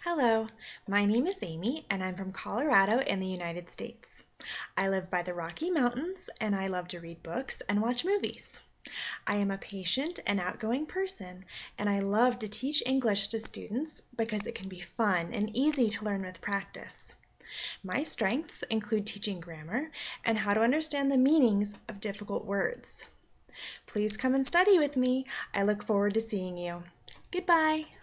Hello, my name is Amy and I'm from Colorado in the United States. I live by the Rocky Mountains and I love to read books and watch movies. I am a patient and outgoing person and I love to teach English to students because it can be fun and easy to learn with practice. My strengths include teaching grammar and how to understand the meanings of difficult words. Please come and study with me. I look forward to seeing you. Goodbye.